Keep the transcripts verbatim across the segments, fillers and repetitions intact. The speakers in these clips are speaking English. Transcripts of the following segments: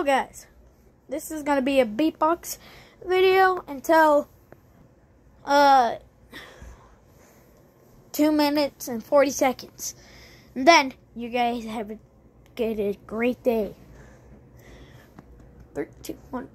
guys, this is gonna be a beatbox video until uh two minutes and forty seconds, and then you guys have a get a great day. Three, two, one.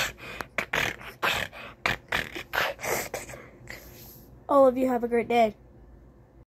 All of you have a great day.